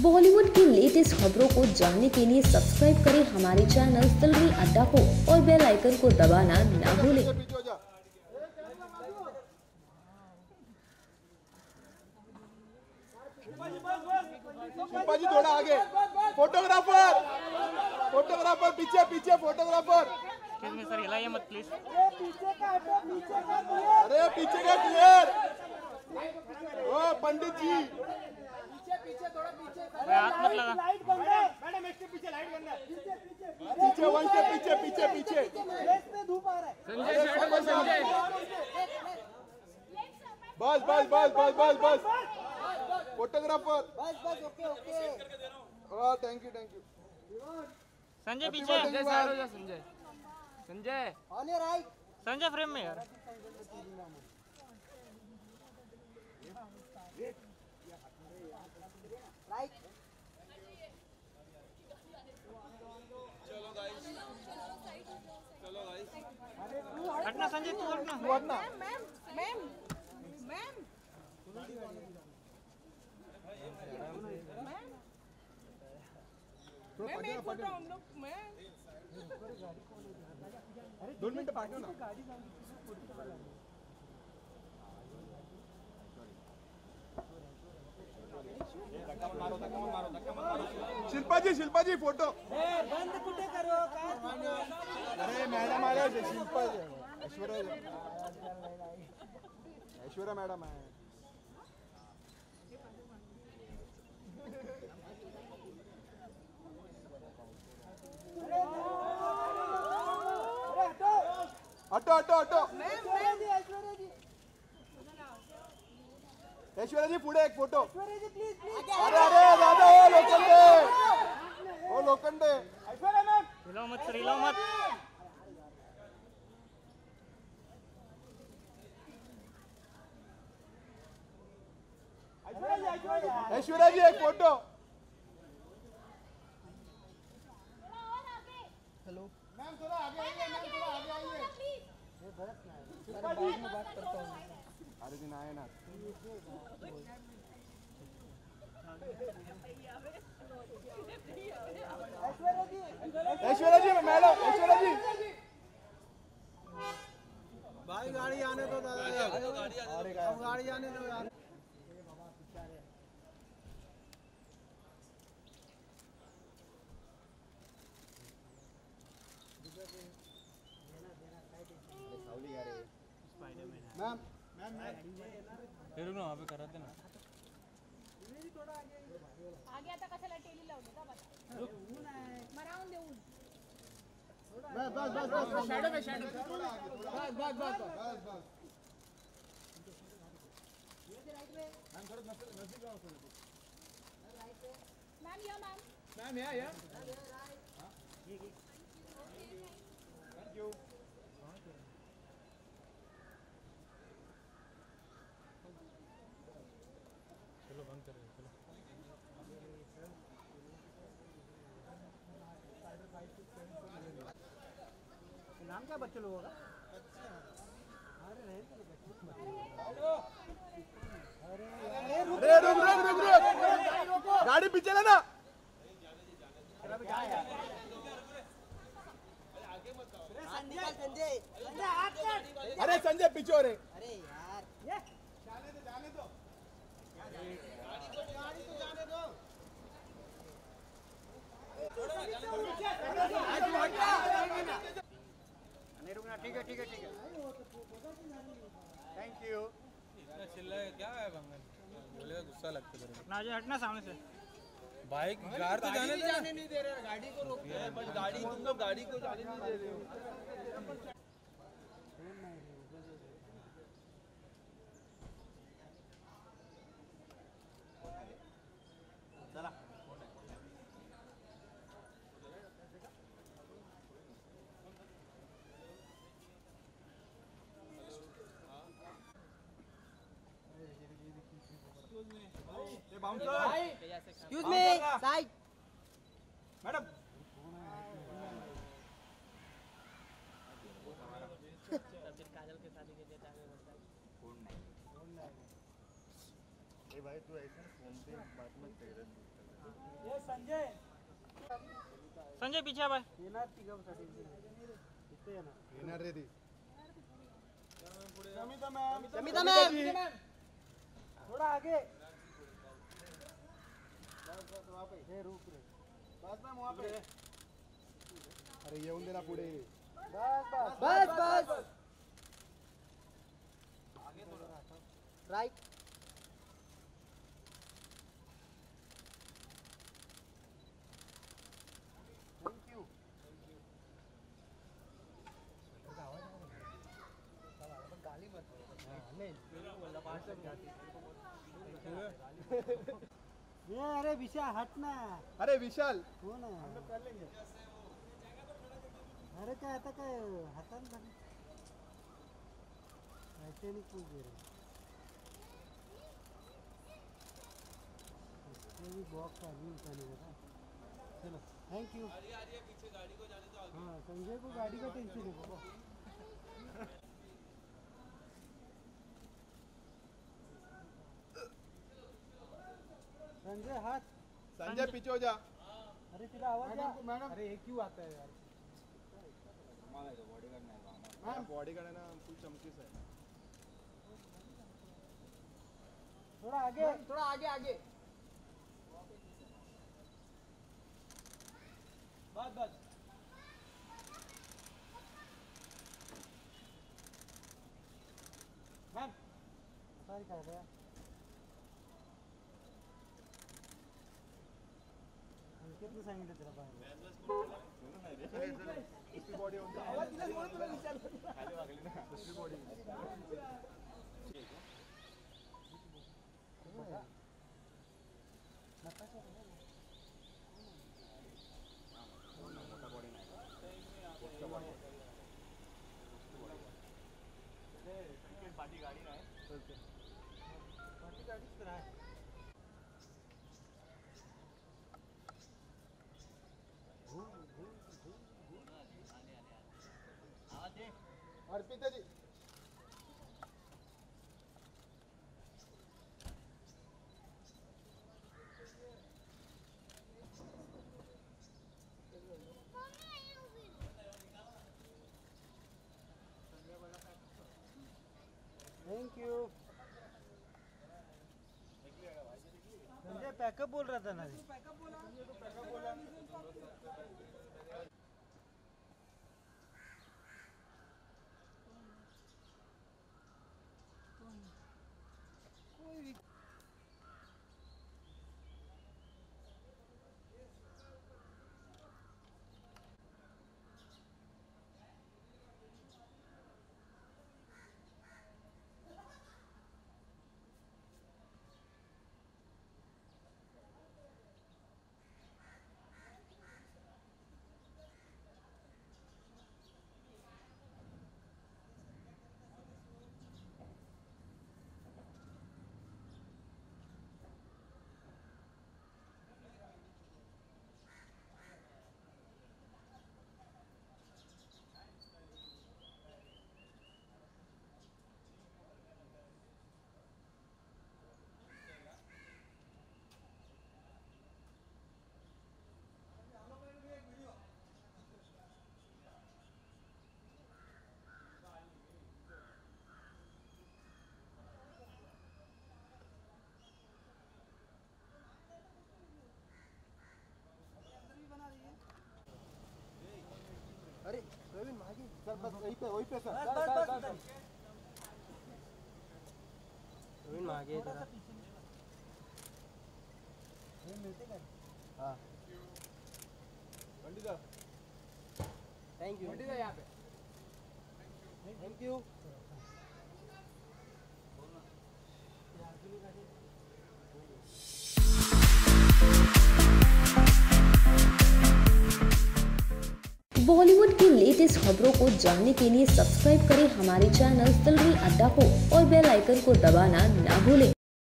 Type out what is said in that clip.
बॉलीवुड की लेटेस्ट खबरों को जानने के लिए सब्सक्राइब करें हमारे चैनल फिल्मी अड्डा को और बेल आइकन को दबाना ना भूलें। शिल्पा जी थोड़ा आगे। फोटोग्राफर पीछे फोटोग्राफर। सर हिलाइए मत प्लीज। अरे पीछे का क्लियर। ओ पंडित जी थोड़ा हाथ मत लगा। मैडम इसके पीछे लाइट बंद है। पीछे वन से पीछे धूप आ रहा है। संजय बस फोटोग्राफर बस ओके थैंक यू संजय पीछे साइड हो जा। Sanjay on your right. Sanjay frame में यार। राइट हटना संजय, तू हटना। मैम एक फोटो हम लोग मैं 2 मिनट पाठव ना। शिल्पा जी फोटो बंद कुठे करो काय अरे मॅडम आल्या शिल्पा ऐश्वर्या मॅडम आहे। ऑटो ऐश्वर्या जी पुढे एक फोटो। अरे दादा ओ लोखंडे हिलाओ मत सर, हिलाओ मत। ऐश्वर्या जी एक फोटो। हेलो मैम थोड़ा आगे आइए। बाद में बात करता हूँ। अरे दिन आए ना। ऐश्वर्या जी मैडम भाई गाड़ी आने दो दादा। गाड़ी आने दो यार। मैम फिर ना वहाँ पे कराते ना। आगे आता कशाला टेली लावले का बता मरावून देऊन बस शॅडो बस मैम या थैंक यू। चलो बंद करें, चलो। नाम क्या बच्चे लोगों का? अरे रुक गाड़ी पीछे लेना। अरे संजय पीछे हो रे। अरे यार जाने दो गाड़ी को जाने दो। नहीं रुकना। ठीक है थैंक यू। इतना चिल्लाए क्या है बंगन? बोलेगा गुस्सा लगता है। हटना सामने से। बाइक कार तो जाने नहीं दे रहे। गाड़ी को रोकते हैं बट गाड़ी तुम लोग गाड़ी को जाने नहीं दे रहे हो। Excuse me side madam Kajal के शादी के डेट आगे बढ़ता है। फोन नहीं भाई तू ऐसा फोन पे बात मत कर। संजय पीछे भाई येणार रे ती समिता मैम थोड़ा आगे अरे येऊन दे ना पुढे बस बस राइट थैंक यू गाली मत ये अरे विशाल हट ना अरे विशाल हो ना हम लोग कर लेंगे अरे काय आता काय हातान धर ऐसे नहीं कोई दे रहे ये भी बॉक्स आदमी उठाने लगा चलो थैंक यू पीछे गाड़ी को जाने दो हाँ संजय को गाड़ी का टेंशन है बाबा संजय हाथ संजय पीछे हो जा अरे तेरा आवाज मैडम अरे ये क्यों आता है यार बॉडी गार्ड है ना फुल चमकीस है थोड़ा आगे आगे बस मैम सॉरी कर रहा कितने सांगितलं तेरा बाहेर इसकी बॉडी होती इसकी बॉडी पार्टी गाडीच तर आहे Arpita ji thank you Sanjay pack up बोल रहा था ना अरे प्रवीण मागे सर बस वही पे सर प्रवीण मागे जरा ये मिलते क्या हाँ पंडित थैंक यू पंडित यहाँ पे थैंक यू बॉलीवुड की लेटेस्ट खबरों को जानने के लिए सब्सक्राइब करें हमारे चैनल फिल्मी अड्डा को और बेल आइकन को दबाना ना भूलें।